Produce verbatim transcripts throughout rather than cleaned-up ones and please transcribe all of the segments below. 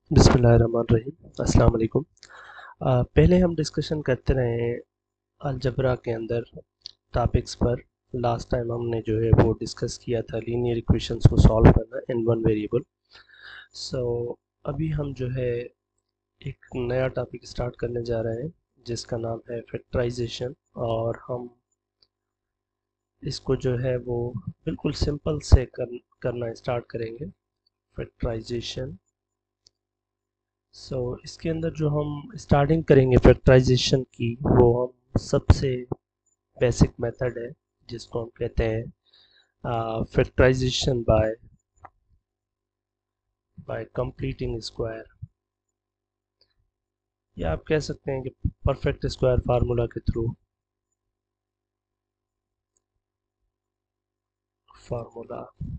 बिस्मिल्लाहिर्रहमानिर्रहीम अस्सलाम वालेकुम। अ, पहले हम डिस्कशन करते रहे अलजबरा के अंदर टॉपिक्स पर। लास्ट टाइम हमने जो है वो डिस्कस किया था लीनियर इक्वेशंस को सॉल्व करना इन वन वेरिएबल। सो अभी हम जो है एक नया टॉपिक स्टार्ट करने जा रहे हैं जिसका नाम है फैक्टराइजेशन। और हम इसको जो है वो बिल्कुल सिंपल से कर, करना स्टार्ट करेंगे। फैक्टराइजेशन। सो so, इसके अंदर जो हम स्टार्टिंग करेंगे फैक्टराइजेशन की, वो हम सबसे बेसिक मेथड है जिसको हम कहते हैं factorization by by completing square, या आप कह सकते हैं कि परफेक्ट स्क्वायर फार्मूला के थ्रू। फार्मूला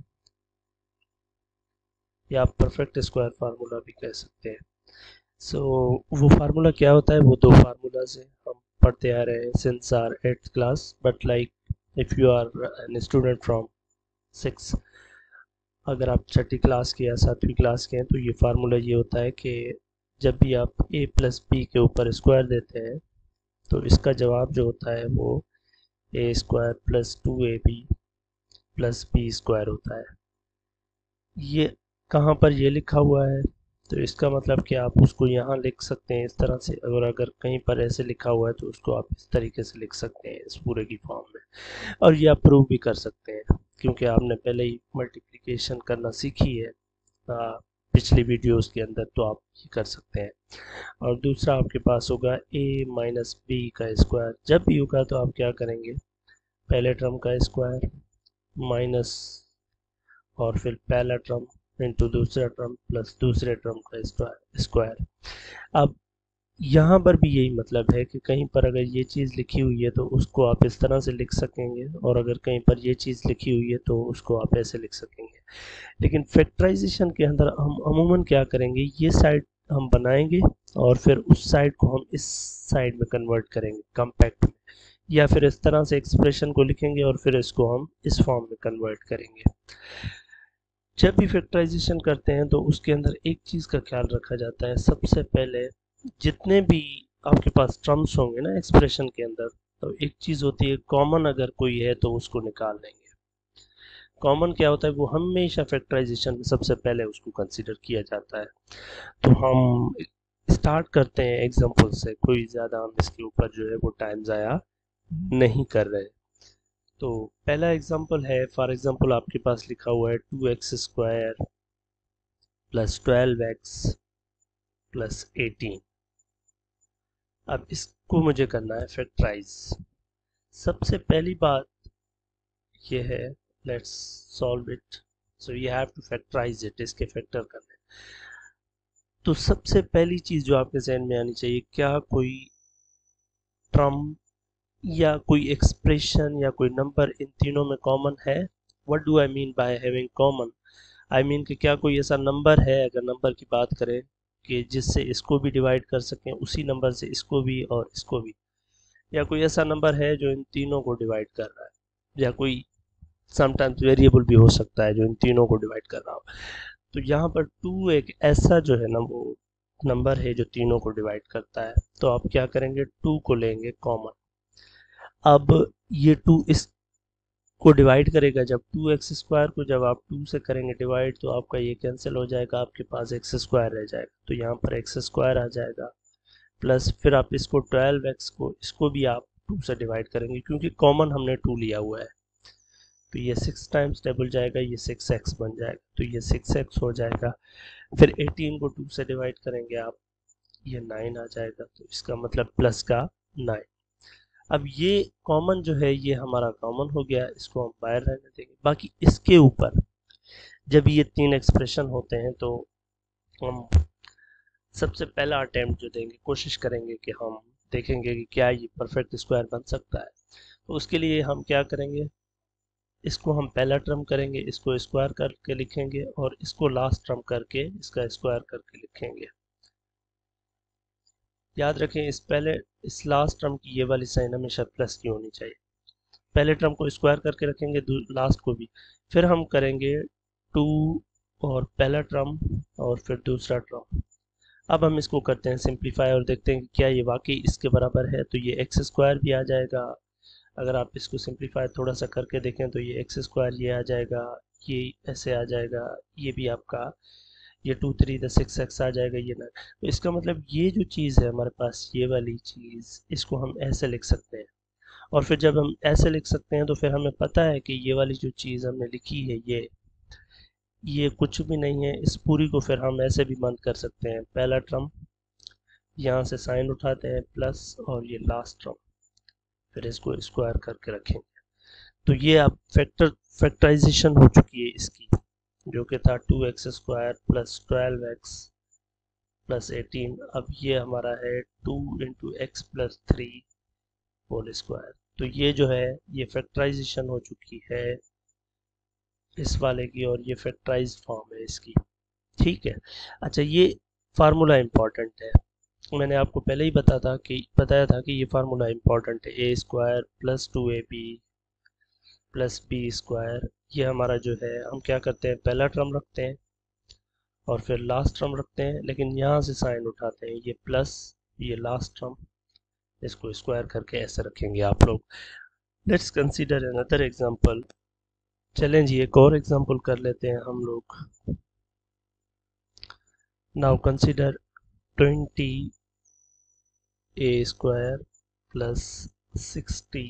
या आप परफेक्ट स्क्वायर फार्मूला भी कह सकते हैं। सो so, वो फार्मूला क्या होता है? वो दो फार्मूला से हम पढ़ते आ रहे हैं since are eighth class, but like if you are an student from six, अगर आप छठी क्लास के या सातवीं क्लास के हैं तो ये फार्मूला ये होता है कि जब भी आप a प्लस बी के ऊपर स्क्वायर देते हैं तो इसका जवाब जो होता है वो a square plus two a b plus b square होता है। ये कहाँ पर ये लिखा हुआ है? तो इसका मतलब कि आप उसको यहाँ लिख सकते हैं इस तरह से, और अगर कहीं पर ऐसे लिखा हुआ है तो उसको आप इस तरीके से लिख सकते हैं इस पूरे की फॉर्म में। और ये आप प्रूव भी कर सकते हैं क्योंकि आपने पहले ही मल्टीप्लिकेशन करना सीखी है आ, पिछली वीडियोस के अंदर, तो आप ये कर सकते हैं। और दूसरा आपके पास होगा a माइनस बी का स्क्वायर। जब भी होगा तो आप क्या करेंगे, पहले टर्म का स्क्वायर माइनस और फिर पहला टर्म इंटू दूसरा टर्म प्लस दूसरे टर्म का स्क्वायर स्क्वायर। अब यहाँ पर भी यही मतलब है कि कहीं पर अगर ये चीज़ लिखी हुई है तो उसको आप इस तरह से लिख सकेंगे, और अगर कहीं पर ये चीज़ लिखी हुई है तो उसको आप ऐसे लिख सकेंगे। लेकिन फैक्टराइजेशन के अंदर हम अमूमन क्या करेंगे, ये साइड हम बनाएंगे और फिर उस साइड को हम इस साइड में कन्वर्ट करेंगे कॉम्पैक्ट में, या फिर इस तरह से एक्सप्रेशन को लिखेंगे और फिर इसको हम इस फॉर्म में कन्वर्ट करेंगे। जब भी फैक्टराइजेशन करते हैं तो उसके अंदर एक चीज़ का ख्याल रखा जाता है। सबसे पहले जितने भी आपके पास टर्म्स होंगे ना एक्सप्रेशन के अंदर, तो एक चीज़ होती है कॉमन, अगर कोई है तो उसको निकाल लेंगे। कॉमन क्या होता है? वो हमेशा फैक्टराइजेशन में सबसे पहले उसको कंसीडर किया जाता है। तो हम स्टार्ट करते हैं एग्जांपल से, कोई ज़्यादा हम इसके ऊपर जो है वो टाइम ज़ाया नहीं कर रहे। तो पहला एग्जांपल है, फॉर एग्जांपल आपके पास लिखा हुआ है two x square plus twelve x plus eighteen. अब इसको मुझे करना है फैक्टराइज। सबसे पहली बात ये है, let's solve it. So you have to factorize it, इसके फैक्टर करने। तो सबसे पहली चीज जो आपके जहन में आनी चाहिए, क्या कोई टर्म या कोई एक्सप्रेशन या कोई नंबर इन तीनों में कॉमन है? What do I mean by having common? I mean कि क्या कोई ऐसा नंबर है, अगर नंबर की बात करें, कि जिससे इसको भी डिवाइड कर सकें, उसी नंबर से इसको भी और इसको भी, या कोई ऐसा नंबर है जो इन तीनों को डिवाइड कर रहा है, या कोई समटाइम्स वेरिएबल भी हो सकता है जो इन तीनों को डिवाइड कर रहा हो। तो यहाँ पर टू एक ऐसा जो है ना वो नंबर है जो तीनों को डिवाइड करता है। तो आप क्या करेंगे, टू को लेंगे कॉमन। अब ये टू इस को डिवाइड करेगा, जब टू एक्स स्क्वायर को जब आप टू से करेंगे डिवाइड तो आपका ये कैंसिल हो जाएगा, आपके पास एक्स स्क्वायर रह जाएगा, तो यहाँ पर एक्स स्क्वायर आ जाएगा। प्लस फिर आप इसको ट्वेल्व एक्स को इसको भी आप टू से डिवाइड करेंगे क्योंकि कॉमन हमने टू लिया हुआ है, तो ये सिक्स टाइम्स टेबल जाएगा, ये सिक्स एक्स बन जाएगा, तो ये सिक्स एक्स हो जाएगा। फिर एटीन को टू से डिवाइड करेंगे आप, ये नाइन आ जाएगा, तो इसका मतलब प्लस का नाइन। अब ये कॉमन जो है ये हमारा कॉमन हो गया, इसको हम बाहर रहने देंगे। बाकी इसके ऊपर जब ये तीन एक्सप्रेशन होते हैं तो हम सबसे पहला अटेम्प्ट जो देंगे, कोशिश करेंगे कि हम देखेंगे कि क्या ये परफेक्ट स्क्वायर बन सकता है। तो उसके लिए हम क्या करेंगे, इसको हम पहला टर्म करेंगे, इसको स्क्वायर करके लिखेंगे, और इसको लास्ट टर्म करके इसका स्क्वायर करके लिखेंगे। याद रखें इस पहले इस लास्ट टर्म की ये वाली साइन हमेशा प्लस की होनी चाहिए। पहले टर्म को स्क्वायर करके रखेंगे, लास्ट को भी। फिर हम करेंगे टू और पहला टर्म और फिर दूसरा टर्म, अब हम इसको करते हैं सिंप्लीफाई और देखते हैं कि क्या ये वाकई इसके बराबर है। तो ये एक्स स्क्वायर भी आ जाएगा, अगर आप इसको सिंप्लीफाई थोड़ा सा करके देखें तो ये एक्स स्क्वायर ये आ जाएगा, ये ऐसे आ जाएगा, ये भी आपका ये two three the six x आ जाएगा, ये ना। तो इसका मतलब ये जो चीज़ है हमारे पास, ये वाली चीज़, इसको हम ऐसे लिख सकते हैं। और फिर जब हम ऐसे लिख सकते हैं तो फिर हमें पता है कि ये वाली जो चीज़ हमने लिखी है ये ये कुछ भी नहीं है। इस पूरी को फिर हम ऐसे भी बंद कर सकते हैं, पहला टर्म यहाँ से साइन उठाते हैं प्लस, और ये लास्ट टर्म फिर इसको स्क्वायर करके रखेंगे। तो ये अब फैक्टर फैक्टराइजेशन हो चुकी है इसकी, जो कि था two x square plus twelve x plus eighteen. अब ये हमारा है two into x plus three whole square. तो ये जो है ये फैक्टराइजेशन हो चुकी है इस वाले की, और ये फैक्टराइज फॉर्म है इसकी। ठीक है, अच्छा ये फार्मूला इम्पॉर्टेंट है, मैंने आपको पहले ही बता था कि बताया था कि ये फार्मूला इम्पॉर्टेंट है। A square plus two a b plus b square, ये हमारा जो है हम क्या करते हैं, पहला टर्म रखते हैं और फिर लास्ट टर्म रखते हैं, लेकिन यहाँ से साइन उठाते हैं, ये प्लस ये लास्ट टर्म, इसको स्क्वायर करके ऐसे रखेंगे आप लोग। Let's consider another example. चलें जी एक और एग्जांपल कर लेते हैं हम लोग। Now consider twenty a square plus sixty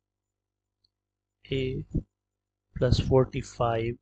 a plus forty five.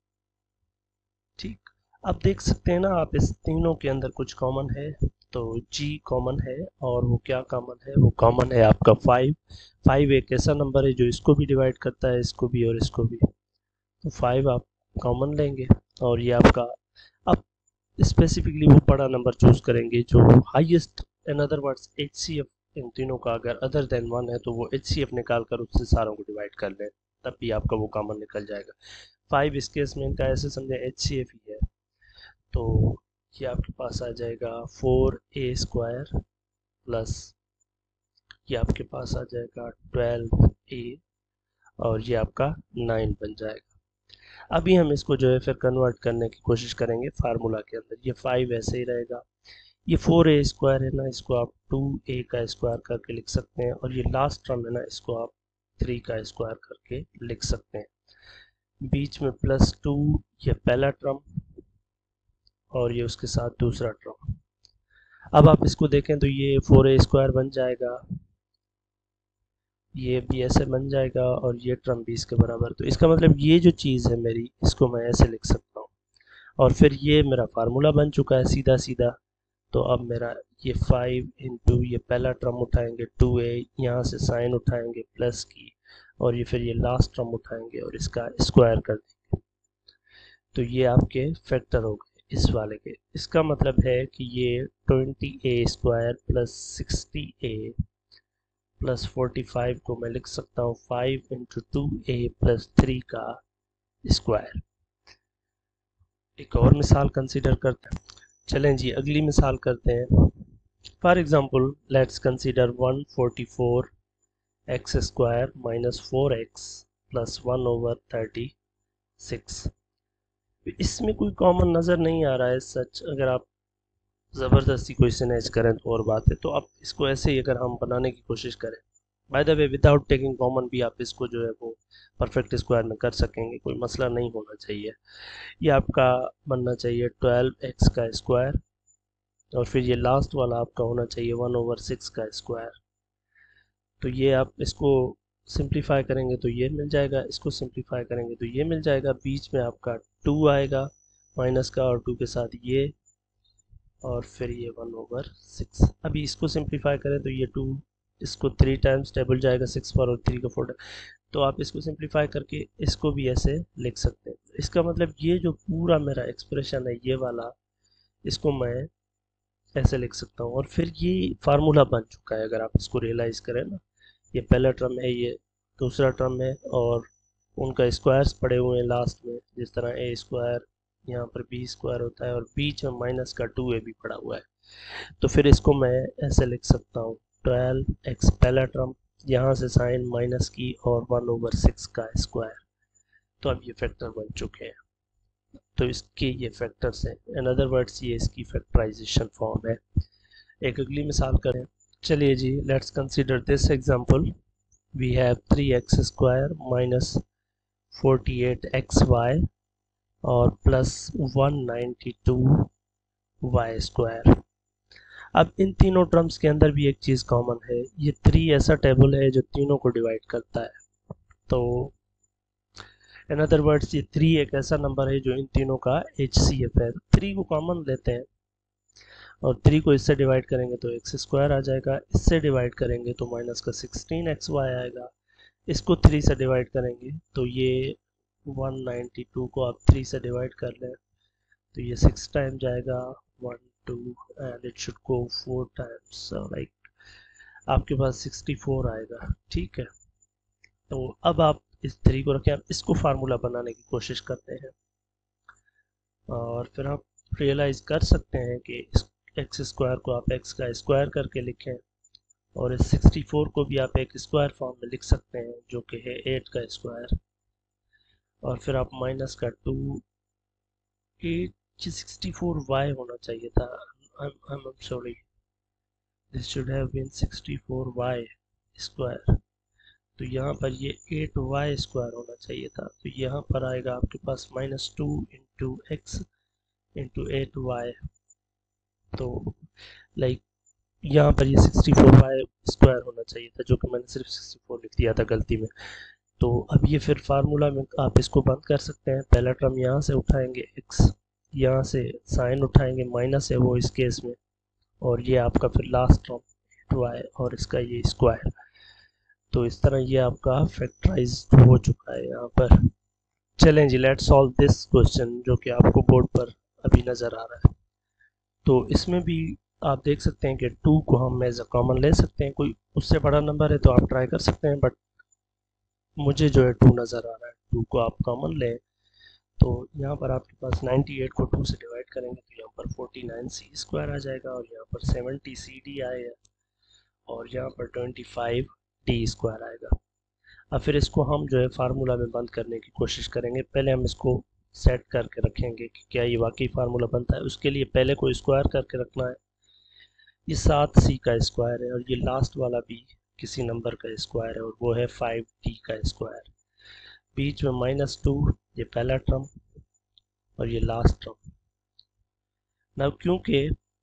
ठीक, अब देख सकते हैं ना आप, इस तीनों के अंदर कुछ कॉमन है, तो g कॉमन है, और वो क्या कॉमन है, वो कॉमन है आपका फाइव। फाइव एक ऐसा नंबर है जो इसको भी डिवाइड करता है, इसको भी और इसको भी, तो फाइव आप कॉमन लेंगे। और ये आपका, अब स्पेसिफिकली वो बड़ा नंबर चूज करेंगे जो highest, in other words H C F इन तीनों का अगर अदर देन वन है तो वो एच सी एफ निकाल कर उससे सारों को डिवाइड कर लें, तब भी आपका वो कॉमन निकल जाएगा। फाइव इस केस में इनका ऐसे समझे एच सी एफ ही है, तो ये आपके पास आ जाएगा फोर ए स्क्वायर प्लस ये आपके पास आ जाएगा ट्वेल्व ए, और ये आपका नाइन बन जाएगा। अभी हम इसको जो है फिर कन्वर्ट करने की कोशिश करेंगे फार्मूला के अंदर। ये फाइव ऐसे ही रहेगा, ये फोर ए स्क्वायर है ना, इसको आप टू ए का स्क्वायर करके लिख सकते हैं, और ये लास्ट टर्म है ना, इसको आप थ्री का स्क्वायर करके लिख सकते हैं। बीच में प्लस टू, ये पहला टर्म, और ये उसके साथ दूसरा टर्म। अब आप इसको देखें तो ये फोर ए स्क्वायर बन जाएगा, ये भी ऐसे बन जाएगा, और ये टर्म भी इसके बराबर। तो इसका मतलब ये जो चीज़ है मेरी, इसको मैं ऐसे लिख सकता हूँ, और फिर ये मेरा फार्मूला बन चुका है सीधा सीधा। तो अब मेरा ये फाइव इंटू ये पहला टर्म उठाएंगे टू ए, यहाँ से साइन उठाएंगे प्लस की, और ये फिर ये लास्ट टर्म उठाएंगे और इसका स्क्वायर कर देंगे। तो ये आपके फैक्टर हो गए इस वाले के। इसका मतलब है कि ये twenty a square plus sixty a plus forty five को मैं लिख सकता हूँ five into two a plus three का स्क्वायर। एक और मिसाल कंसीडर करते हैं, चलें जी अगली मिसाल करते हैं। For example let's consider one forty four x square minus four x plus one over thirty six. इसमें कोई कॉमन नज़र नहीं आ रहा है सच, अगर आप ज़बरदस्ती कोई स्नैच करें तो और बात है। तो आप इसको ऐसे ही अगर हम बनाने की कोशिश करें, by the way without taking common भी आप इसको जो है वो परफेक्ट स्क्वायर में कर सकेंगे, कोई मसला नहीं होना चाहिए। ये आपका बनना चाहिए ट्वेल्व एक्स का स्क्वायर, और फिर ये लास्ट वाला आपका होना चाहिए वन ओवर सिक्स का स्क्वायर। तो ये आप इसको सिंप्लीफाई करेंगे तो ये मिल जाएगा, इसको सिंप्लीफाई करेंगे तो ये मिल जाएगा, बीच में आपका टू आएगा माइनस का, और टू के साथ ये, और फिर ये वन ओवर सिक्स। अभी इसको सिंप्लीफाई करें तो ये टू, इसको थ्री टाइम्स टेबल जाएगा सिक्स पर, और थ्री का फोर। तो आप इसको सिंप्लीफाई करके इसको भी ऐसे लिख सकते हैं। इसका मतलब ये जो पूरा मेरा एक्सप्रेशन है ये वाला, इसको मैं ऐसे लिख सकता हूँ, और फिर ये फार्मूला बन चुका है। अगर आप इसको रियलाइज़ करें ना, ये पहला टर्म है, ये दूसरा टर्म है, और उनका स्क्वायर्स पड़े हुए हैं लास्ट में, जिस तरह ए स्क्वायर यहाँ पर बी स्क्वायर होता है, और बीच में माइनस का टू ए भी पड़ा हुआ है। तो फिर इसको मैं ऐसे लिख सकता हूँ ट्वेल्व एक्स पहला टर्म, यहाँ से साइन माइनस की, और वन ओवर सिक्स का स्क्वायर। तो अब ये फैक्टर बन चुके हैं। तो इसके ये फैक्टर्स हैं। इन अदर वर्ड्स ये इसकी फैक्टराइजेशन फॉर्म है। एक अगली मिसाल करें। चलिए जी, let's consider this example. We have three x square minus forty eight x y और plus one ninety two y square. अब इन तीनों टर्म्स के अंदर भी एक चीज़ कॉमन है, ये थ्री ऐसा टेबल है जो तीनों को डिवाइड करता है। तो इन अदर वर्ड्स ये थ्री एक ऐसा नंबर है जो इन तीनों का एच सी एफ है। थ्री को कॉमन लेते हैं और थ्री को इससे डिवाइड करेंगे तो एक्स स्क्वायर आ जाएगा, इससे डिवाइड करेंगे तो माइनस का सिक्सटीन एक्स वाई आएगा, इसको थ्री से डिवाइड करेंगे तो ये वन नाइन्टी टू को आप थ्री से डिवाइड कर लें तो ये सिक्स टाइम जाएगा, one two and it should go four times, like आपके पास सिक्सटी फोर आएगा। ठीक है, तो अब आप इस थ्री को रखें, आप इसको फार्मूला बनाने की कोशिश करते हैं और फिर आप रियलाइज कर सकते हैं कि इस एक्स स्क्वायर को आप एक्स का स्क्वायर करके लिखें और इस सिक्सटी फोर को भी आप एक स्क्वायर फॉर्म में लिख सकते हैं जो कि है एट का स्क्वायर, और फिर आप माइनस का two, eight sixty four y होना चाहिए था, I am sorry, this should have been sixty four y square, तो यहाँ पर ये एट वाई स्क्वायर होना चाहिए था। तो यहाँ पर आएगा आपके पास minus two into x into eight y, तो लाइक यहाँ पर ये सिक्सटी फोर वाई स्क्वायर होना चाहिए था, जो कि मैंने सिर्फ सिक्सटी फोर लिख दिया था गलती में। तो अब ये फिर फार्मूला में आप इसको बंद कर सकते हैं। पहला टर्म यहाँ से उठाएंगे एक्स, यहाँ से साइन उठाएंगे माइनस है वो इस केस में, और ये आपका फिर लास्ट टर्म एट वाई और इसका ये स्क्वायर। तो इस तरह ये आपका फैक्टराइज हो चुका है यहाँ पर। चलें जी, लेट्स सॉल्व दिस क्वेश्चन जो कि आपको बोर्ड पर अभी नज़र आ रहा है। तो इसमें भी आप देख सकते हैं कि टू को हम एज अ कॉमन ले सकते हैं, कोई उससे बड़ा नंबर है तो आप ट्राई कर सकते हैं, बट मुझे जो है टू नज़र आ रहा है, टू को आप कॉमन लें। तो यहाँ पर आपके पास नाइन्टी एट को टू से डिवाइड करेंगे तो यहाँ पर फोर्टी नाइन सी स्क्वायर आ जाएगा, और यहाँ पर सेवेंटी सी डी आएगा, और यहाँ पर ट्वेंटी फाइव डी स्क्वायर आएगा। अब फिर इसको हम जो है फार्मूला में बंद करने की कोशिश करेंगे। पहले हम इसको सेट करके रखेंगे कि क्या ये वाकई फार्मूला बनता है। उसके लिए पहले को स्क्वायर करके रखना है। ये सात सी का स्क्वायर है और ये लास्ट वाला भी किसी नंबर का स्क्वायर है और वो है फाइव डी का स्क्वायर। बीच में माइनस टू, ये पहला टर्म और ये लास्ट टर्म। ना क्योंकि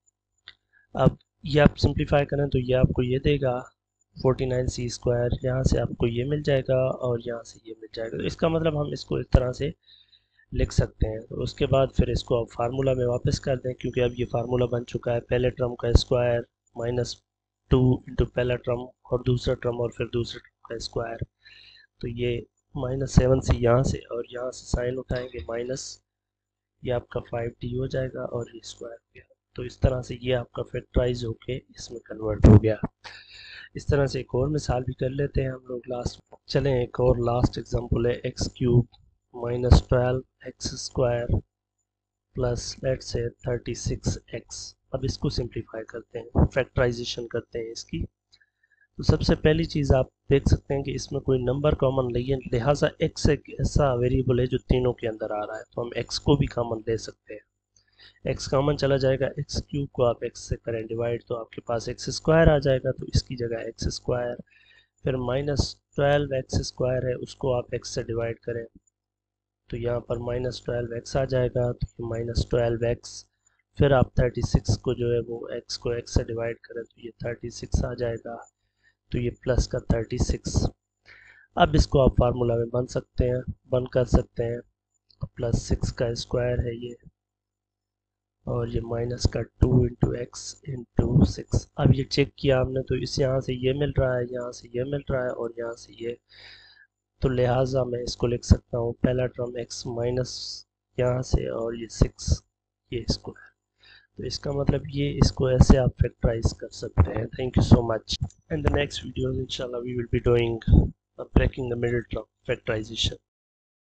अब ये आप सिंप्लीफाई करें तो ये आपको ये देगा फोर्टी नाइन सी स्क्वायर, यहाँ से आपको ये मिल जाएगा और यहाँ से ये मिल जाएगा। तो इसका मतलब हम इसको इस तरह से लिख सकते हैं। तो उसके बाद फिर इसको आप फार्मूला में वापस कर दें, क्योंकि अब ये फार्मूला बन चुका है। पहले टर्म का स्क्वायर माइनस टू इंटू पहला टर्म और दूसरा टर्म और फिर दूसरे टर्म का स्क्वायर, तो ये माइनस सेवन सी यहाँ से, और यहाँ से साइन उठाएंगे माइनस, ये आपका फाइव डी हो जाएगा और ये स्क्वायर हो गया। तो इस तरह से ये आपका फैक्टराइज होके इसमें कन्वर्ट हो गया। इस तरह से एक और मिसाल भी कर लेते हैं हम लोग लास्ट। चलें, एक और लास्ट एग्जांपल है x cube minus twelve x square plus let's say thirty six x. अब इसको सिंप्लीफाई करते हैं, फैक्टराइजेशन करते हैं इसकी। तो सबसे पहली चीज़ आप देख सकते हैं कि इसमें कोई नंबर कॉमन नहीं है, लिहाजा एक्स एक ऐसा वेरिएबल है जो तीनों के अंदर आ रहा है, तो हम एक्स को भी कॉमन ले सकते हैं। एक्स कॉमन चला जाएगा, एक्स क्यूब को आप एक्स से करें डिवाइड तो आपके पास एक्स स्क्वायर आ जाएगा, तो इसकी जगह एक्स स्क्वायर, फिर माइनस ट्वेल्व एक्स स्क्वायर है उसको आप एक्स से डिवाइड करें तो यहाँ पर माइनस ट्वेल्व एक्स आ जाएगा, तो ये माइनस ट्वेल्व एक्स, फिर आप थर्टी सिक्स को जो है वो एक्स को एक्स से डिवाइड करें तो ये थर्टी सिक्स आ जाएगा, तो ये प्लस का थर्टी सिक्स। अब इसको आप फार्मूला में बन सकते हैं, बन कर सकते हैं। प्लस सिक्स का स्क्वायर है ये, और ये माइनस का two into x into six. अब ये चेक किया हमने तो इस यहाँ से ये मिल रहा है, यहाँ से ये मिल रहा है और यहाँ से ये, तो लिहाजा मैं इसको लिख सकता हूँ पहला टर्म एक्स माइनस यहाँ से और ये सिक्स ये स्क्वायर। तो इसका मतलब ये, इसको ऐसे आप फैक्टराइज कर सकते हैं। Thank you so much. In the next video इंशाल्लाह we will be doing breaking the middle term factorisation.